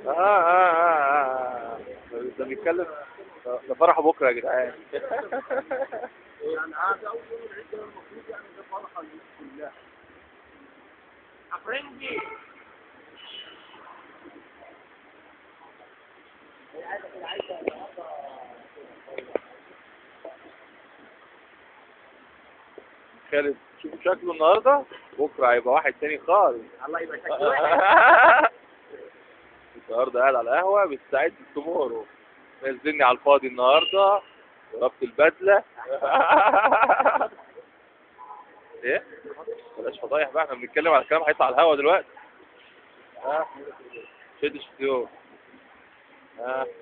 ده بيتكلم. ده فرحه بكره يا جدعان. يعني هذا اول يوم العيد ده المفروض يعني ده فرحه للناس كلها. افرنجي خالد شوف شكله النهارده، بكره هيبقى واحد تاني خالص. الله يبقى شكله وحش. النهارده قاعد على القهوه بيستعد التمورو، نزلني على الفاضي النهارده، ضربت البدله. ايه؟ بلاش فضايح بقى، احنا بنتكلم على كلام هيطلع على الهوا دلوقتي. ها؟ شد الشتيون. ها؟